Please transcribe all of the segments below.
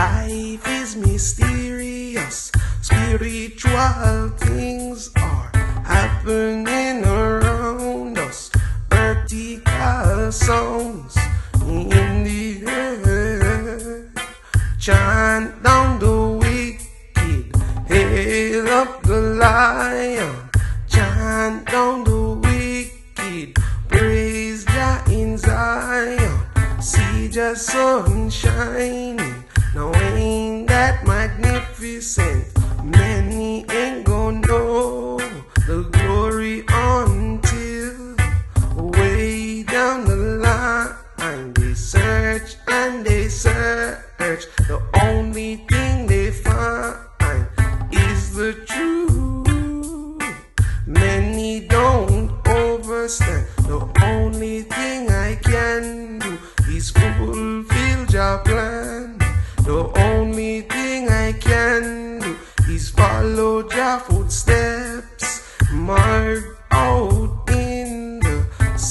Life is mysterious, spiritual things are happening around us. Vertical sounds in the air, chant down the wicked, hail up the lion. Chant down the wicked, praise Jah in Zion. See Jah sun shining, now ain't that magnificent? Many ain't gonna know the glory until way down the line. They search and they search, the only thing they find is the truth. Many don't overstand, the only thing I can do is fulfill Jah plan. The only thing I can do is follow Jah footsteps, marked out in the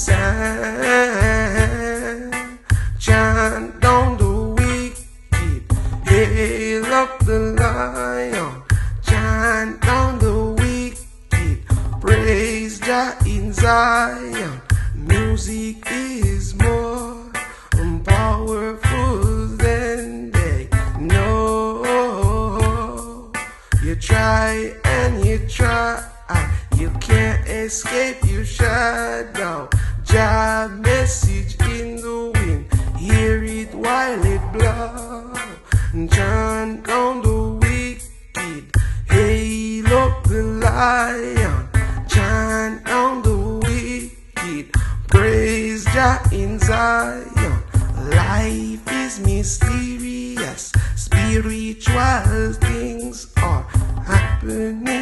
sand. Chant down the wicked, hail up the lion. Chant down the wicked, praise Jah in Zion. Music is more powerful than they know. You try and you try, you can't escape your shadow. Jah message in the wind, hear it while it blows. Chant down the wicked, hail up the lion. Chant down the wicked, praise Jah in Zion. Life is mysterious, spiritual things are happening